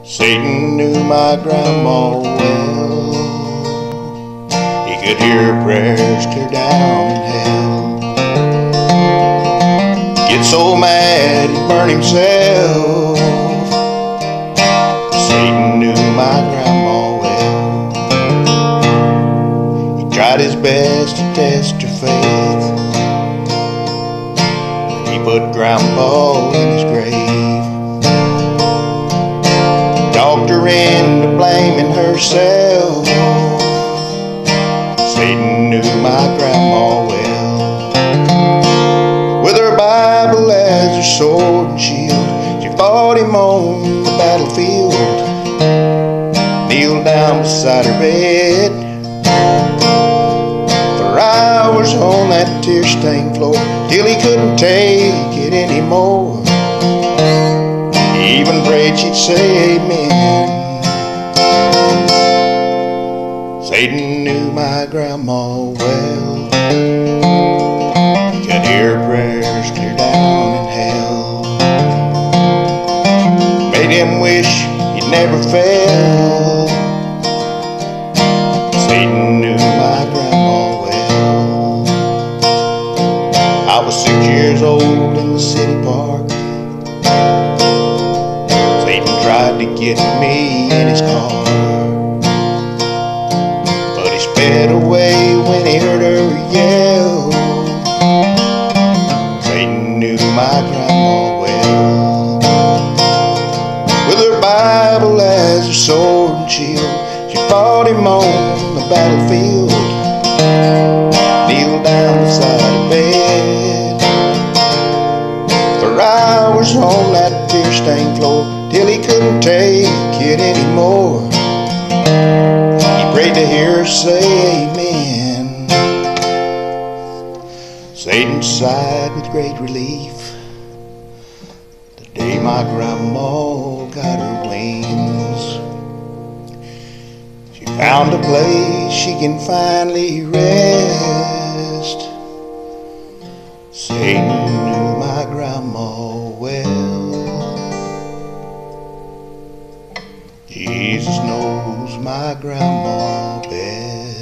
Satan knew my grandma well. He could hear her prayers clear down in hell. Get so mad he'd burn himself. Satan knew my grandma well. He tried his best to test her faith. He put grandpa in his grave. Talked her into blaming herself. Satan knew my grandma well. With her Bible as her sword and shield, she fought him on the battlefield. Kneeled down beside her bed for hours on that tear-stained floor, till he couldn't take it anymore. He even prayed she'd say amen. Satan knew my grandma well. He could hear her prayers clear down in hell. Made him wish he'd never fell. Satan knew my grandma well. I was 6 years old in the city park. Satan tried to get me in his car, but he sped away when he heard her yell. Satan knew my grandma well. With her Bible as her sword and shield, she fought him on the battlefield. Kneeled down beside her bed for hours on that tear-stained floor, till he couldn't take it anymore. He prayed to hear her say amen. Satan sighed with great relief the day my grandma got her wings. She found a place she can finally rest. Satan knew my grandma well. Jesus knows my grandma best.